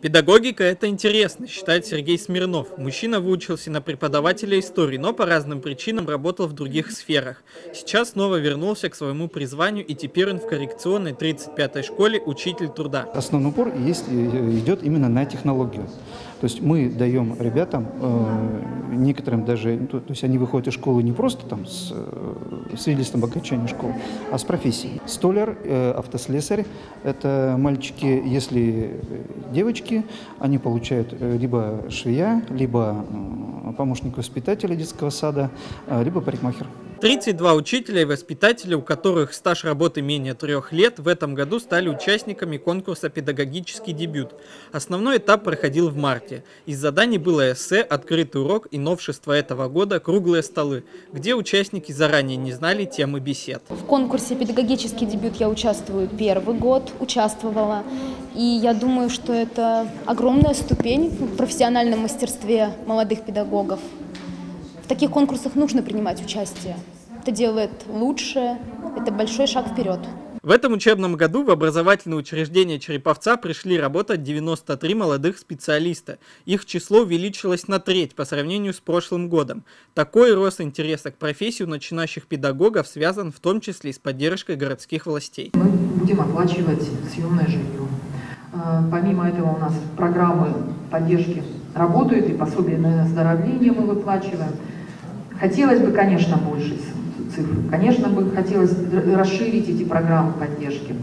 Педагогика – это интересно, считает Сергей Смирнов. Мужчина выучился на преподавателя истории, но по разным причинам работал в других сферах. Сейчас снова вернулся к своему призванию, и теперь он в коррекционной 35-й школе учитель труда. Основной упор идет именно на технологию. То есть мы даем ребятам, некоторым даже, то есть они выходят из школы не просто там с свидетельством окончания школы, а с профессией. Столяр, автослесарь – это мальчики, если девочки, они получают либо швея, либо помощник воспитателя детского сада, либо парикмахер. 32 учителя и воспитателя, у которых стаж работы менее 3 лет, в этом году стали участниками конкурса «Педагогический дебют». Основной этап проходил в марте. Из заданий было эссе, открытый урок и новшество этого года – круглые столы, где участники заранее не знали темы бесед. В конкурсе «Педагогический дебют» я участвовала 1-й год, и я думаю, что это огромная ступень в профессиональном мастерстве молодых педагогов. В таких конкурсах нужно принимать участие. Это делает лучше, это большой шаг вперед. В этом учебном году в образовательное учреждение Череповца пришли работать 93 молодых специалиста. Их число увеличилось на треть по сравнению с прошлым годом. Такой рост интереса к профессии у начинающих педагогов связан в том числе и с поддержкой городских властей. Мы будем оплачивать съемное жилье. Помимо этого у нас программы поддержки работают, и пособие на оздоровление мы выплачиваем. Хотелось бы, конечно, больше цифр. Конечно, бы хотелось расширить эти программы поддержки.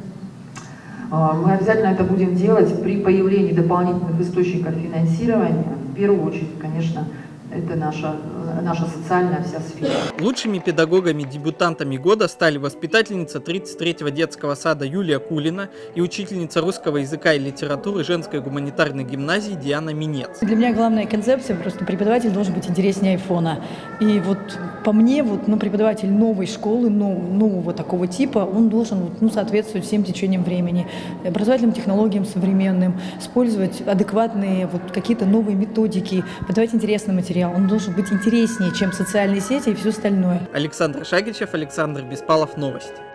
Мы обязательно это будем делать при появлении дополнительных источников финансирования. В первую очередь, конечно, это наша социальная вся сфера. Лучшими педагогами-дебютантами года стали воспитательница 33-го детского сада Юлия Кулина и учительница русского языка и литературы женской гуманитарной гимназии Диана Минец. Для меня главная концепция, просто преподаватель должен быть интереснее айфона. И вот по мне, преподаватель новой школы, нового такого типа, он должен соответствовать всем течениям времени, образовательным технологиям современным, использовать адекватные какие-то новые методики, подавать интересный материал. Он должен быть интереснее, чем социальные сети и все остальное. Александр Шагичев, Александр Беспалов, Новости.